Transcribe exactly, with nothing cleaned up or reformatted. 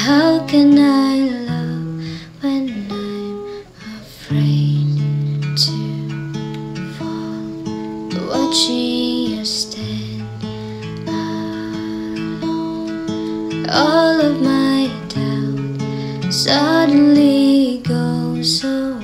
How can I love when I'm afraid to fall? Watching you stand alone, all of my doubt suddenly goes away.